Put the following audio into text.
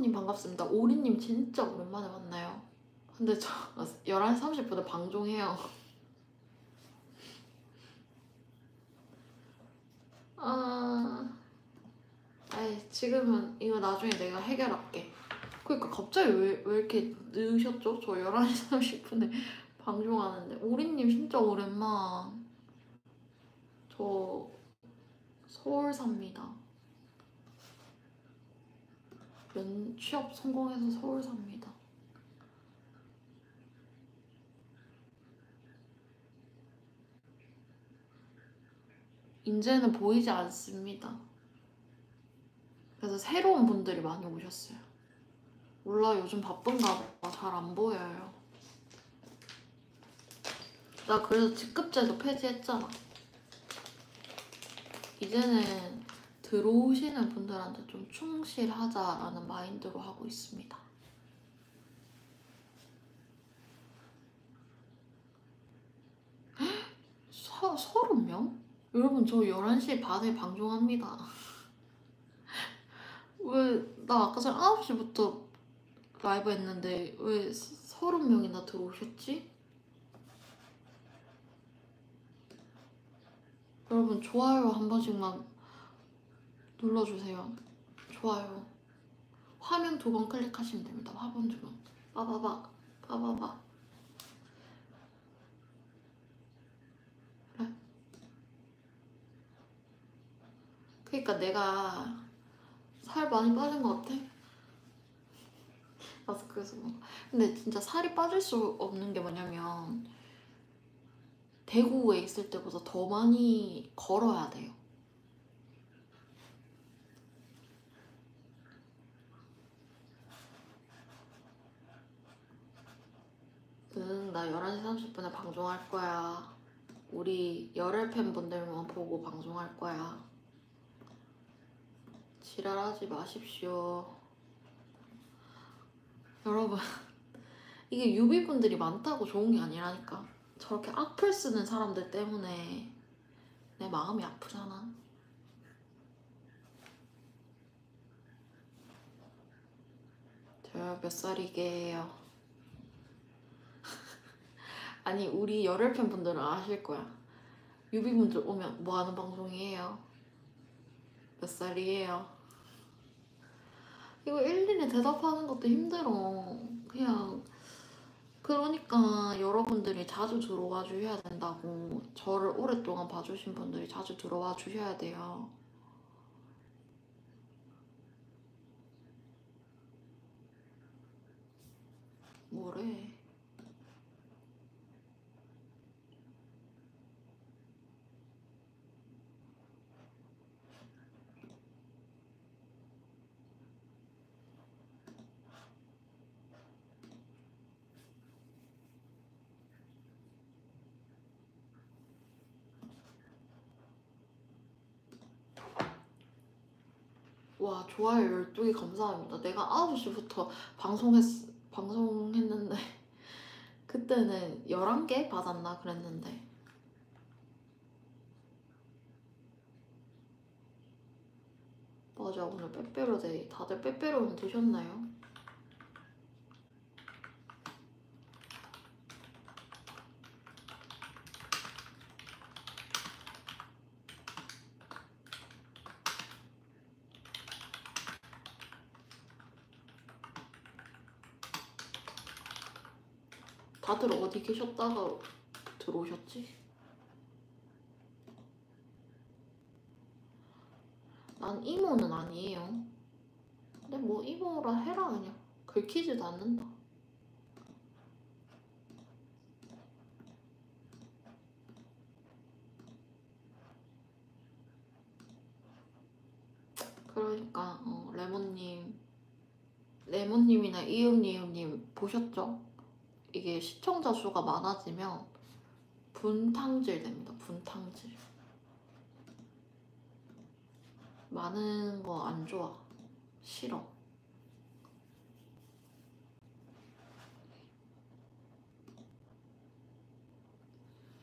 이모님 반갑습니다. 오리님 진짜 오랜만에 만나요. 근데 저 11시 30분에 방종해요. 아이 지금은 이거 나중에 내가 해결할게. 그러니까 갑자기 왜 이렇게 늦으셨죠? 저 11시 30분에 방종하는데. 오리님 진짜 오랜만. 저 서울 삽니다. 취업 성공해서 서울 삽니다. 이제는 보이지 않습니다. 그래서 새로운 분들이 많이 오셨어요. 몰라, 요즘 바쁜가 봐. 잘 안 보여요. 나 그래서 직급제도 폐지했잖아. 이제는 들어오시는 분들한테 좀 충실하자라는 마인드로 하고 있습니다. 헉? 30명? 여러분 저 11시 반에 방송합니다. 왜 나 아까 전 9시부터 라이브 했는데 왜 30명이나 들어오셨지? 여러분 좋아요 한 번씩만 눌러주세요. 좋아요. 화면 2번 클릭하시면 됩니다. 화면 2번. 빠바바 빠바바. 그래. 그러니까 내가 살 많이 빠진 것 같아. 마스크에서. 근데 진짜 살이 빠질 수 없는 게 뭐냐면 대구에 있을 때보다 더 많이 걸어야 돼요. 응, 나 11시 30분에 방송할 거야. 우리 열혈 팬분들만 보고 방송할 거야. 지랄하지 마십시오. 여러분 이게 유비분들이 많다고 좋은 게 아니라니까. 저렇게 악플 쓰는 사람들 때문에 내 마음이 아프잖아. 저 몇 살이게요? 아니 우리 열혈 팬분들은 아실 거야. 유비분들 오면 뭐 하는 방송이에요? 몇 살이에요? 이거 일일이 대답하는 것도 힘들어. 그냥 그러니까 여러분들이 자주 들어와 주셔야 된다고. 저를 오랫동안 봐주신 분들이 자주 들어와 주셔야 돼요. 뭐래? 와, 좋아요 12개 감사합니다. 내가 9시부터 방송했는데 그때는 11개 받았나 그랬는데. 맞아, 오늘 빼빼로데이. 다들 빼빼로는 드셨나요? 다들 어디 계셨다가 들어오셨지? 난 이모는 아니에요. 근데 뭐 이모라 해라 그냥. 긁히지도 않는다. 그러니까 레몬님이나 이응이응님 보셨죠? 이게 시청자 수가 많아지면 분탕질 됩니다. 분탕질. 많은 거 안 좋아. 싫어.